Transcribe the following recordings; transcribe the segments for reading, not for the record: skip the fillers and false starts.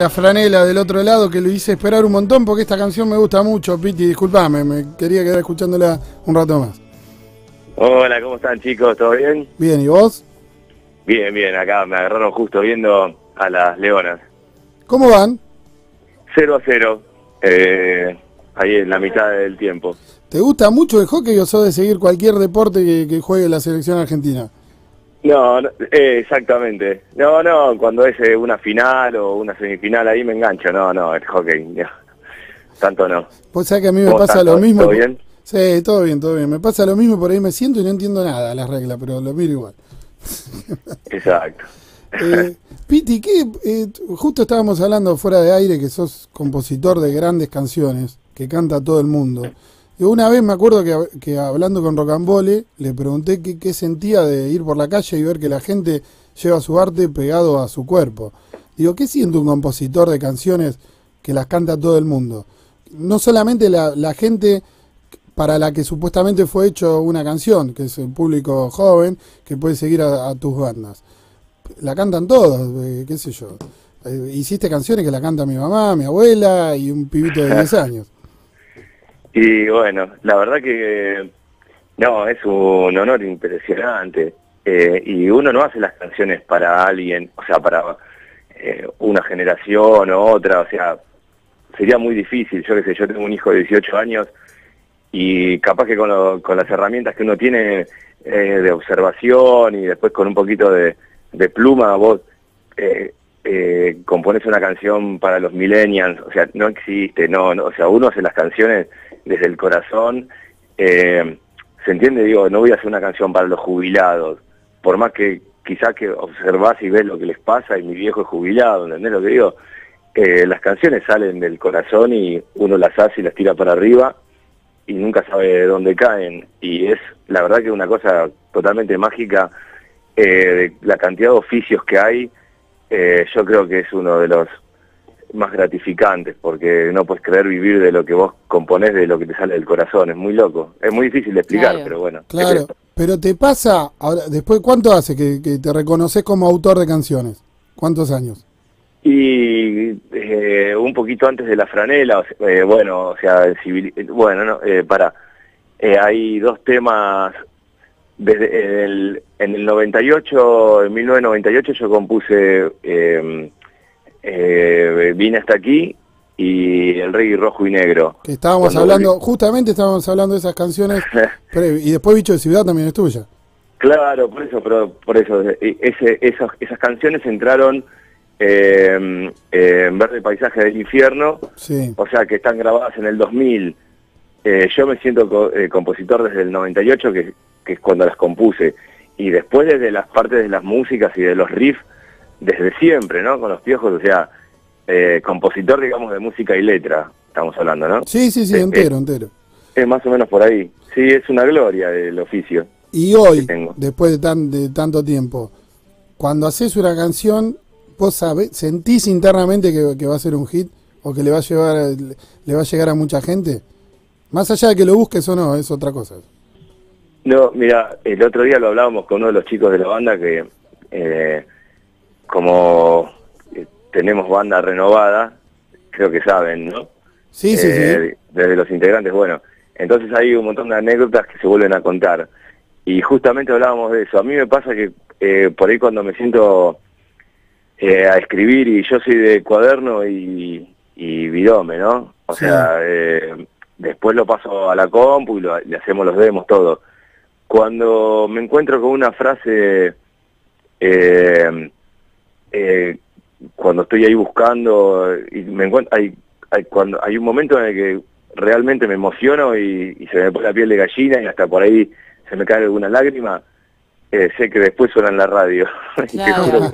La franela del otro lado que lo hice esperar un montón porque esta canción me gusta mucho, Piti, disculpame, me quería quedar escuchándola un rato más. Hola, ¿cómo están, chicos? ¿Todo bien? Bien, ¿y vos? Bien, bien, acá me agarraron justo viendo a las Leonas. ¿Cómo van? 0-0, ahí en la mitad del tiempo. ¿Te gusta mucho el hockey o sos de seguir cualquier deporte que juegue la selección argentina? No, exactamente. No, cuando es una final o una semifinal ahí me engancho. No, el hockey, no. Tanto no. Pues sabés que a mí me ¿Cómo pasa estás? lo mismo. ¿Todo bien? Sí, todo bien, todo bien. Me pasa lo mismo, por ahí me siento y no entiendo nada de las reglas, pero lo miro igual. Exacto. Piti, justo estábamos hablando fuera de aire que sos compositor de grandes canciones que canta todo el mundo. Y una vez me acuerdo que hablando con Rocambole le pregunté qué sentía de ir por la calle y ver que la gente lleva su arte pegado a su cuerpo. Digo, ¿qué siente un compositor de canciones que las canta todo el mundo? No solamente la gente para la que supuestamente fue hecho una canción, que es el público joven que puede seguir a tus bandas. La cantan todos, qué sé yo. Hiciste canciones que la canta mi mamá, mi abuela y un pibito de 10 años. Y bueno, la verdad que no, es un honor impresionante. Y uno no hace las canciones para alguien, o sea, para una generación o otra, o sea, sería muy difícil. Yo qué sé, yo tengo un hijo de 18 años y capaz que con las herramientas que uno tiene de observación y después con un poquito de pluma, vos compones una canción para los millennials, o sea, no existe, no, o sea, uno hace las canciones desde el corazón, ¿se entiende? Digo, no voy a hacer una canción para los jubilados, por más que quizás que observás y ves lo que les pasa, y mi viejo es jubilado, ¿entendés lo que digo? Las canciones salen del corazón y uno las hace y las tira para arriba, y nunca sabe de dónde caen, y es la verdad que una cosa totalmente mágica, de la cantidad de oficios que hay. Yo creo que es uno de los más gratificantes, porque no puedes creer vivir de lo que vos componés, de lo que te sale del corazón, es muy loco, es muy difícil de explicar, claro. Pero bueno. Claro, pero te pasa, ahora, después, ¿cuánto hace que te reconoces como autor de canciones? ¿Cuántos años? Y un poquito antes de la franela, bueno, o sea, bueno, no, hay dos temas. Desde en el 98, en 1998 yo compuse Vine hasta aquí y El Reggae Rojo y Negro. Que estábamos hablando, justamente estábamos hablando de esas canciones, y después Bicho de Ciudad también es tuya. Claro, por eso esas canciones entraron en Verde Paisaje del Infierno, sí. O sea que están grabadas en el 2000. Yo me siento compositor desde el 98, que es cuando las compuse, y después desde las partes de las músicas y de los riffs, desde siempre, ¿no? Con los Piojos, o sea, compositor, digamos, de música y letra, estamos hablando, ¿no? Sí, entero. Es más o menos por ahí. Sí, es una gloria el oficio. Y hoy, después de tanto tiempo, cuando haces una canción, vos sentís internamente que va a ser un hit, o que le va a llegar a mucha gente, más allá de que lo busques o no, es otra cosa. No, mira, el otro día lo hablábamos con uno de los chicos de la banda que como tenemos banda renovada, creo que saben, ¿no? Sí. Desde los integrantes, bueno, entonces hay un montón de anécdotas que se vuelven a contar. Y justamente hablábamos de eso. A mí me pasa que por ahí cuando me siento a escribir, y yo soy de cuaderno y bidome, ¿no? O sea, después lo paso a la compu y le hacemos los demos, todo. Cuando me encuentro con una frase, cuando estoy ahí buscando, y me encuentro, cuando hay un momento en el que realmente me emociono y se me pone la piel de gallina y hasta por ahí se me cae alguna lágrima, sé que después suena en la radio. Claro.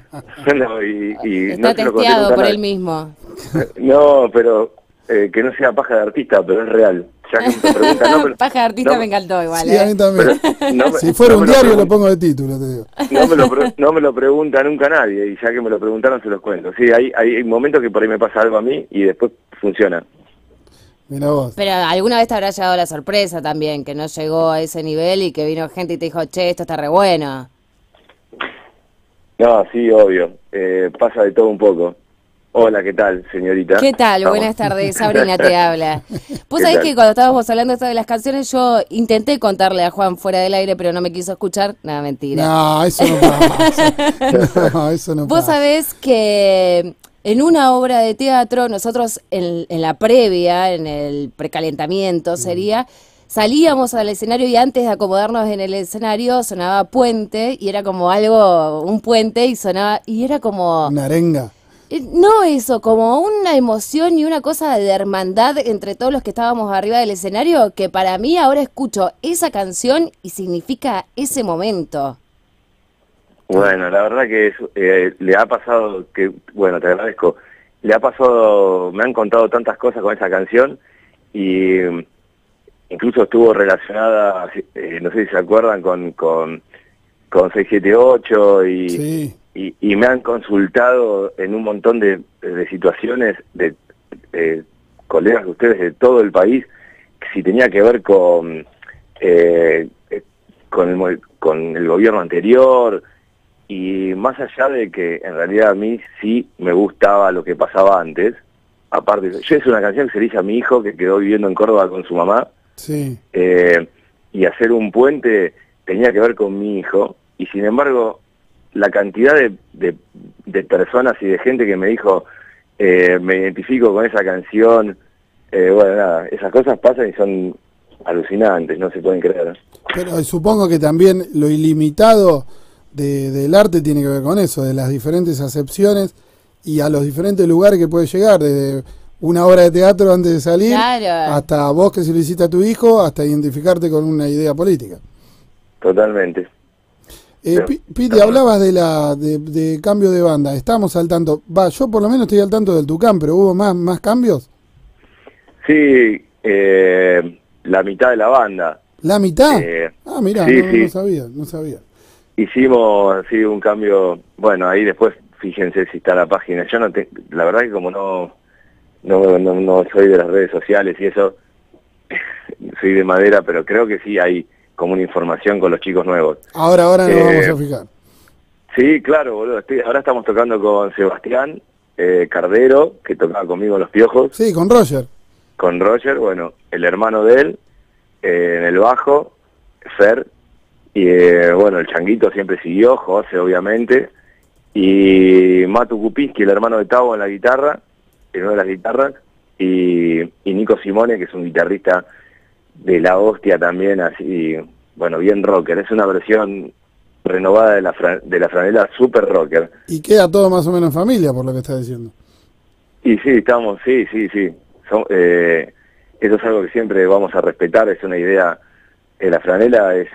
Está testeado por él mismo. No, pero que no sea paja de artista, pero es real. Ya que me preguntan, paja de artista me encantó igual. Sí, a mí también. Si fuera un diario lo pongo de título, te digo. No me lo pregunta nunca nadie, y ya que me lo preguntaron se los cuento. Sí, hay momentos que por ahí me pasa algo a mí y después funciona. Mira vos. Pero alguna vez te habrá llegado la sorpresa también, que no llegó a ese nivel y que vino gente y te dijo, che, esto está re bueno. No, sí, obvio. Pasa de todo un poco. Hola, ¿qué tal, señorita? ¿Qué tal? Vamos. Buenas tardes, Sabrina te habla. Vos ¿Qué sabés tal? que cuando estábamos hablando esto de las canciones, yo intenté contarle a Juan fuera del aire, pero no me quiso escuchar. Nada, mentira. No, eso no pasa. No, eso no Vos pasa. sabés que en una obra de teatro, nosotros en la previa, en el precalentamiento sería, salíamos al escenario y antes de acomodarnos en el escenario sonaba puente y era como algo, un puente y sonaba, y era como... Una arenga. No eso, como una emoción y una cosa de hermandad entre todos los que estábamos arriba del escenario, que para mí ahora escucho esa canción y significa ese momento. Bueno, la verdad que le ha pasado que, bueno, te agradezco, le ha pasado, me han contado tantas cosas con esa canción y incluso estuvo relacionada, no sé si se acuerdan, con 678 Sí. y me han consultado en un montón de situaciones de colegas de ustedes de todo el país, si tenía que ver con el gobierno anterior, y más allá de que en realidad a mí sí me gustaba lo que pasaba antes, aparte, yo es una canción que se le hizo a mi hijo que quedó viviendo en Córdoba con su mamá, Sí. y hacer un puente tenía que ver con mi hijo, y sin embargo la cantidad de personas y de gente que me dijo me identifico con esa canción, bueno, nada, esas cosas pasan y son alucinantes, no se pueden creer. Pero supongo que también lo ilimitado del arte tiene que ver con eso, de las diferentes acepciones y a los diferentes lugares que puede llegar, desde una obra de teatro antes de salir, Claro. hasta vos que se lo hiciste a tu hijo, hasta identificarte con una idea política. Totalmente. Piti, hablabas de cambio de banda, estamos al tanto, yo por lo menos estoy al tanto del Tucán, pero ¿hubo más cambios? Sí, la mitad de la banda. ¿La mitad? Mirá, sí, no sí. no sabía. Hicimos sí un cambio, bueno, ahí después fíjense si está la página. Yo la verdad que como no soy de las redes sociales y eso, soy de madera, pero creo que sí hay como una información con los chicos nuevos. Ahora nos vamos a fijar. Sí, claro, boludo. Ahora estamos tocando con Sebastián Cardero, que tocaba conmigo en Los Piojos, Sí, con Roger. con Roger, bueno, el hermano de él, en el bajo, Fer, y bueno, el Changuito siempre siguió, José obviamente, y Matu Kupinski, el hermano de Tavo en la guitarra, en una de las guitarras, y Nico Simone, que es un guitarrista de la hostia también, así, bueno, bien rocker, es una versión renovada de la franela super rocker. Y queda todo más o menos en familia, por lo que estás diciendo. Y sí, estamos, sí. Eso es algo que siempre vamos a respetar, es una idea, la franela es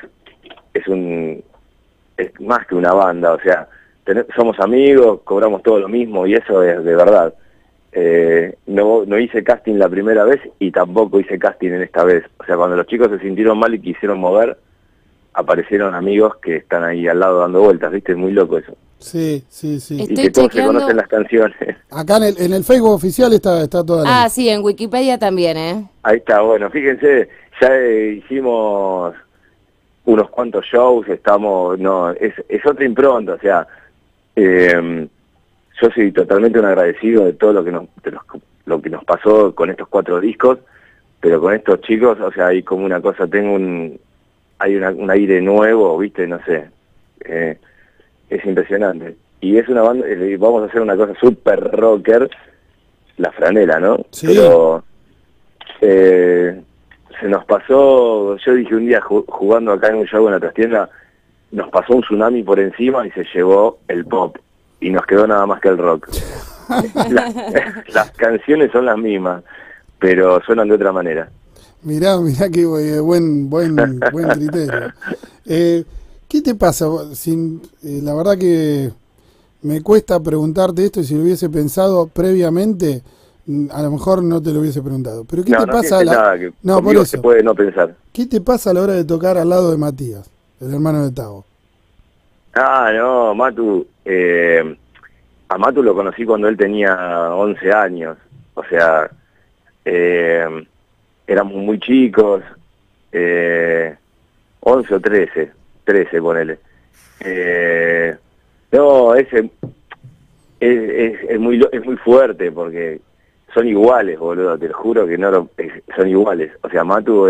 más que una banda, o sea, somos amigos, cobramos todo lo mismo y eso es de verdad. No hice casting la primera vez y tampoco hice casting en esta vez. O sea, cuando los chicos se sintieron mal y quisieron mover, aparecieron amigos que están ahí al lado dando vueltas, ¿viste? Es muy loco eso. Sí. Y que todos se conocen las canciones. Acá en el Facebook oficial está toda la... Sí, en Wikipedia también, ¿eh? Ahí está, bueno, fíjense, ya hicimos unos cuantos shows, es otra impronta, o sea, yo soy totalmente un agradecido de todo lo que nos pasó con estos 4 discos, pero con estos chicos, o sea, hay como una cosa, hay un aire nuevo, ¿viste? No sé, es impresionante. Y es una banda, vamos a hacer una cosa super rocker, la franela, ¿no? Sí. Pero se nos pasó, yo dije un día jugando acá en un show en la trastienda, nos pasó un tsunami por encima y se llevó el pop y nos quedó nada más que el rock. Las canciones son las mismas, pero suenan de otra manera. Mirá que buen criterio. ¿Qué te pasa? La verdad que me cuesta preguntarte esto y si lo hubiese pensado previamente, a lo mejor no te lo hubiese preguntado. Pero ¿qué te pasa? No, por eso. Se puede no pensar. ¿Qué te pasa a la hora de tocar al lado de Matías, el hermano de Tavo? No, Matu, a Matu lo conocí cuando él tenía 11 años, o sea, éramos muy chicos, 11 o 13 ponele. No, es muy fuerte porque son iguales, boludo, te lo juro que son iguales. O sea, Matu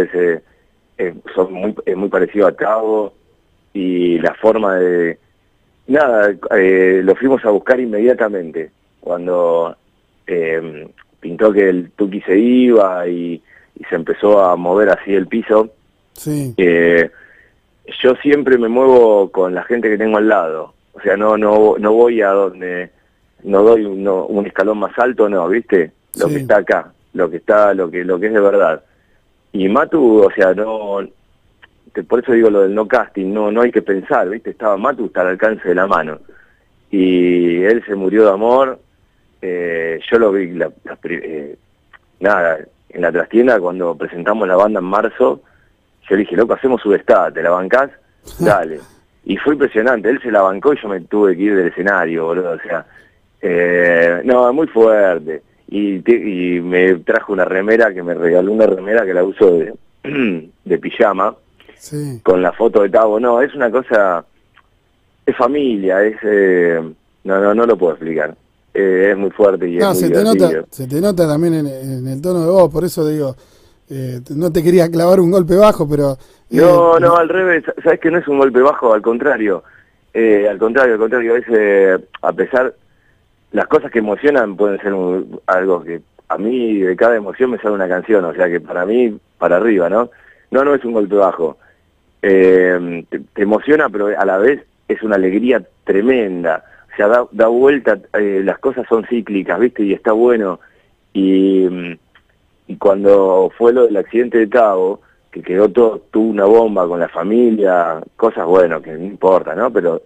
es muy parecido a Tavo y la forma de... Nada, lo fuimos a buscar inmediatamente cuando pintó que el Tuki se iba y se empezó a mover así el piso. Sí. Yo siempre me muevo con la gente que tengo al lado. O sea, no voy a donde... No doy un escalón más alto, no, ¿viste? Lo que está acá, lo que es de verdad. Y Matu, o sea, por eso digo lo del no casting, no hay que pensar, ¿viste? Matu está al alcance de la mano. Y él se murió de amor. Yo lo vi, nada, en la trastienda cuando presentamos la banda en marzo. Yo le dije, loco, hacemos Sudestada, ¿te la bancás? Dale. Y fue impresionante, él se la bancó y yo me tuve que ir del escenario, boludo, o sea, no, muy fuerte. Y me trajo una remera, que me regaló una remera que la uso de pijama, sí, con la foto de Tavo. No, es una cosa, es familia, no lo puedo explicar. Es muy fuerte y es muy divertido. Se te nota también en el tono de voz, por eso digo, no te quería clavar un golpe bajo, pero... No, al revés, sabes que no es un golpe bajo, al contrario, a veces, a pesar, las cosas que emocionan pueden ser algo que a mí de cada emoción me sale una canción, o sea que para mí, para arriba, ¿no? No es un golpe bajo, te emociona, pero a la vez es una alegría tremenda, o sea, da vuelta, las cosas son cíclicas, ¿viste? Y está bueno, y cuando fue lo del accidente de Tavo, que quedó tuvo una bomba con la familia, cosas, bueno, que no importa, ¿no? Pero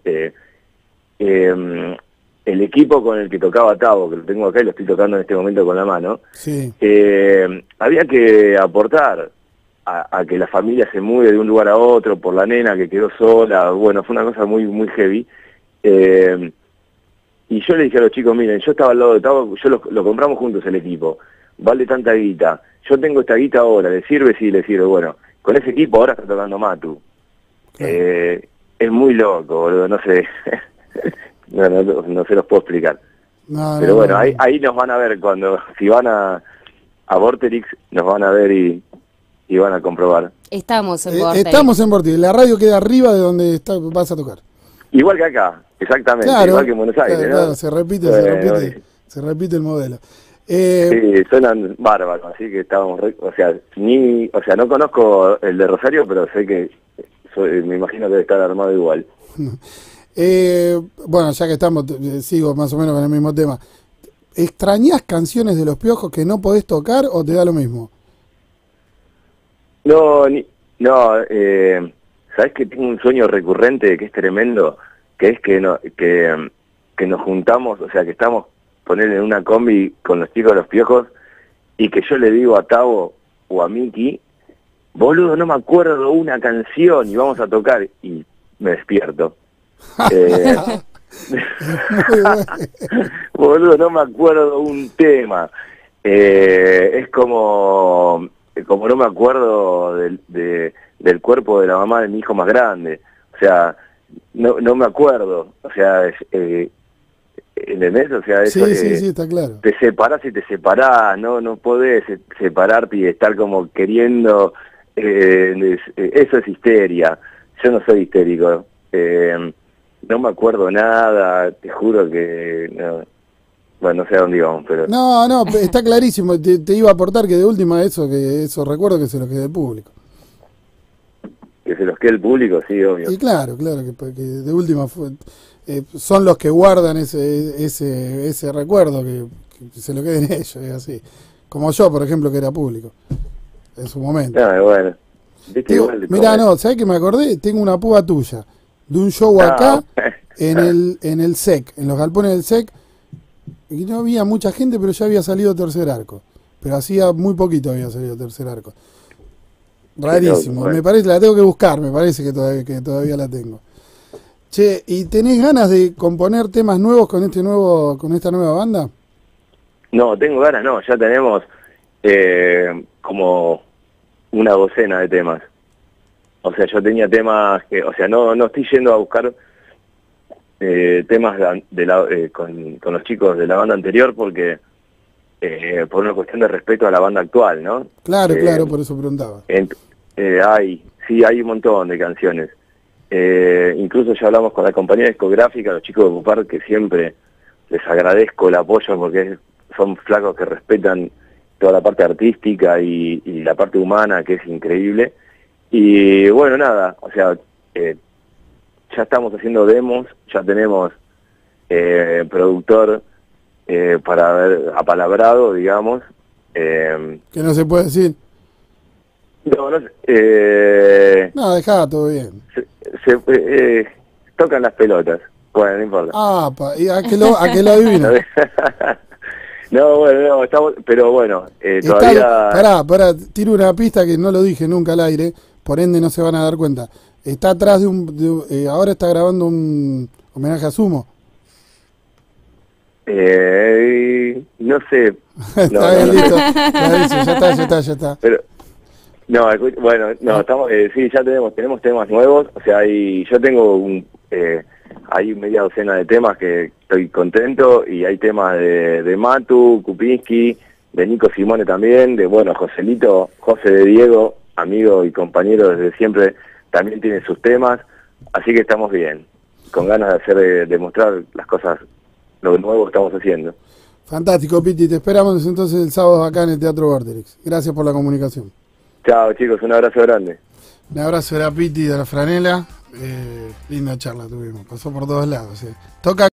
el equipo con el que tocaba Tavo, que lo tengo acá y lo estoy tocando en este momento con la mano, sí, había que aportar a que la familia se mueve de un lugar a otro por la nena que quedó sola. Bueno, fue una cosa muy, muy heavy. Y yo le dije a los chicos, miren, yo estaba al lado de Tavo, yo lo compramos juntos el equipo, vale tanta guita, yo tengo esta guita ahora, ¿le sirve? Sí, le sirve. Bueno, con ese equipo ahora está tocando Matu. Claro. Es muy loco, boludo, no sé, no se los puedo explicar. Pero bueno, ahí nos van a ver si van a Vorterix, nos van a ver y van a comprobar. Estamos en Vorterix. Estamos en Vorterix, la radio queda arriba de donde vas a tocar. Igual que acá, exactamente, claro, igual que en Buenos Aires, ¿no? Claro, se repite el modelo. Sí, suenan bárbaros, así que estábamos, no conozco el de Rosario, pero sé que me imagino que debe estar armado igual. Bueno, ya que estamos, sigo más o menos con el mismo tema. ¿Extrañás canciones de Los Piojos que no podés tocar o te da lo mismo? ¿Sabés que tengo un sueño recurrente que es tremendo? Que es que nos juntamos, o sea, que estamos poner en una combi con los chicos de Los Piojos y que yo le digo a Tavo o a Miki, boludo, no me acuerdo una canción y vamos a tocar, y me despierto. Boludo, no me acuerdo un tema. Es como no me acuerdo del cuerpo de la mamá de mi hijo más grande. O sea, no me acuerdo. O sea, ¿entendés? O sea, eso, sí, está claro. Te separás y te separás, no podés separarte y estar como queriendo, eso es histeria. Yo no soy histérico, no me acuerdo nada, te juro que no. Bueno, no sé a dónde íbamos, pero... No, está clarísimo, te iba a aportar que de última eso recuerdo que se los quede el público. Que se los quede el público, sí, obvio. Y claro, que de última son los que guardan ese recuerdo, que se lo queden ellos, es así. Como yo, por ejemplo, que era público, en su momento. Bueno. Mirá, ¿sabés que me acordé? Tengo una púa tuya, de un show acá, en el SEC, en los galpones del SEC, y no había mucha gente, pero ya había salido Tercer Arco. Pero hacía muy poquito había salido Tercer Arco. Rarísimo, me parece, la tengo que buscar, me parece que todavía la tengo. Che, ¿y tenés ganas de componer temas nuevos con esta nueva banda? No, tengo ganas, no, ya tenemos como una docena de temas. O sea, yo tenía temas que, o sea, no estoy yendo a buscar temas con los chicos de la banda anterior porque por una cuestión de respeto a la banda actual, ¿no? Claro, claro, por eso preguntaba. Hay un montón de canciones. Incluso ya hablamos con la compañía discográfica, los chicos de Cupar, que siempre les agradezco el apoyo porque son flacos que respetan toda la parte artística y la parte humana, que es increíble. Y bueno, nada, o sea, ya estamos haciendo demos, ya tenemos productor para ver apalabrado, digamos. Que no se puede decir. No, No, dejá, todo bien. Tocan las pelotas. Bueno, no importa. Ah, ¿y a qué lo adivina? No, bueno, no, estamos, pero bueno, todavía... Pará, tiro una pista que no lo dije nunca al aire, por ende no se van a dar cuenta. Está atrás ahora está grabando un homenaje a Sumo. No sé. Está bien, listo. Ya está. Pero, estamos, sí, ya tenemos temas nuevos, o sea, yo tengo hay media docena de temas que estoy contento, y hay temas de Matu, Kupinski, de Nico Simone también, de Joselito, José de Diego, amigo y compañero desde siempre, también tiene sus temas, así que estamos bien, con ganas de mostrar las cosas, lo nuevo que estamos haciendo. Fantástico, Piti, te esperamos entonces el sábado acá en el Teatro Vorterix. Gracias por la comunicación. Chao chicos, un abrazo grande. Un abrazo era Piti de la Franela. Linda charla tuvimos, pasó por todos lados. Toca